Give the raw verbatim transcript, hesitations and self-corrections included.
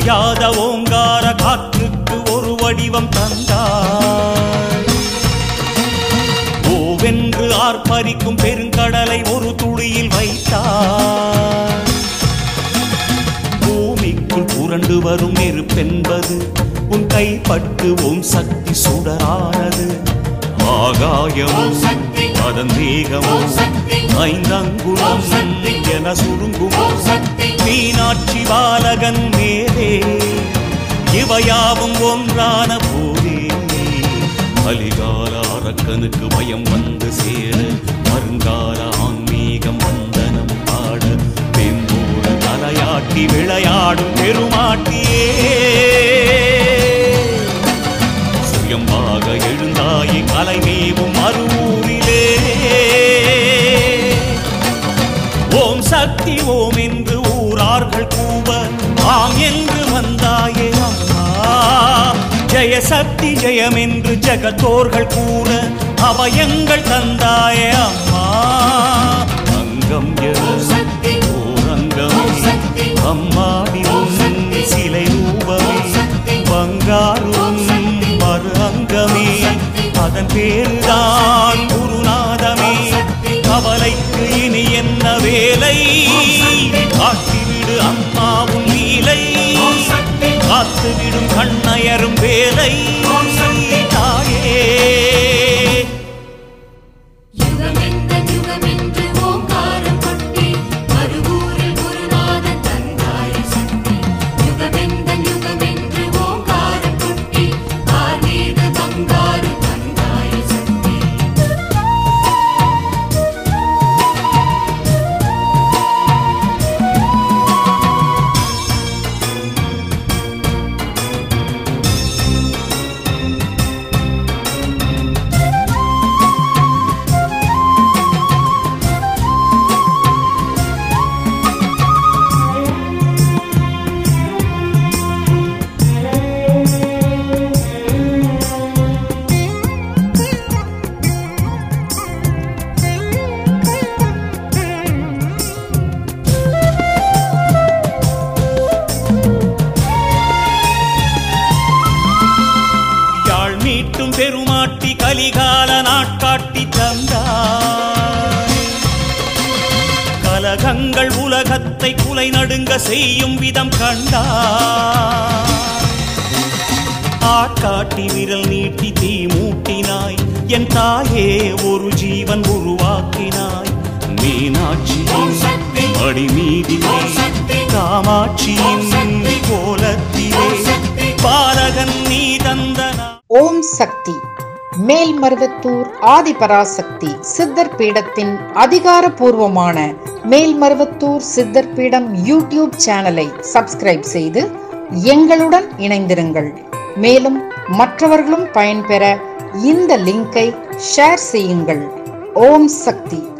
அழியாத ஓங்கார காற்றுக்கு ஒரு வடிவம் தந்தாய். ஓவென்று ஆர்ப்பரிக்கும் பெருங்கடலை ஒரு துளியில் வைத்தாய். பூமிக்குள் புரண்டு வரும் நெருப்பென்பது உன் கைப்பட்டு ஓம் சக்தி சுடரானது. ஆகாயமும் அதன் வேகமும் ஐந்தங்குலம் என சுருங்கும் மீனாட்சி பாலகன் மேலே இவையாவும் ஒன்றான போதே கலிகால அரக்கனுக்கு பயம் வந்து சேர வருங்கால ஆன்மீகம் வந்தனம் பாட பெம்போடு தலையாட்டி விளையாடும் பெருமாட்டியே சுயம்பாக எழுந்தாய் கலைமேவும் மறுவூரிலே. ஓம் சக்தி ஓம் என்று ஊரார்கள் கூவ ஆம் என்று வந்தாயே அம்மா. ஜெய சக்தி ஜெயம் என்று ஜெகத்தோர்கள் கூற அபயங்கள் தந்தாயே அம்மா. அங்கம் ஓரங்கமே அம்மாடி சிலை ரூபமே பங்காரும் மறு அங்கமே அதன் பேருதான் குருநாதமே. கவலைக்கு இனி என்ன வேலை காட்டிவிடு அம்மாவும் லீலை காத்துவிடும் கண்ணயரும் வேலை தாயே. பெருமாட்டி கலிகால நாட்காட்டி தந்தாய். கலகங்கள் உலகத்தை குலை நடுங்க செய்யும் விதம் கண்டாய். ஆட்காட்டி விரல் நீட்டி தீ மூட்டினாய் என் தாயே ஒரு ஜீவன் உருவாக்கினாய். மீனாட்சியின் மடி மீதிலே காமாட்சியின் கோலத்திலே பாலகன் நீ தந்தனா. ஓம் சக்தி மேல்மருவத்தூர் ஆதிபராசக்தி சித்தர் பீடத்தின் அதிகாரப்பூர்வமான மேல்மருவத்தூர் சித்தர் பீடம் யூடியூப் சேனலை சப்ஸ்கிரைப் செய்து எங்களுடன் இணைந்திருங்கள். மேலும் மற்றவர்களும் பயன்பெற இந்த லிங்கை ஷேர் செய்யுங்கள். ஓம் சக்தி.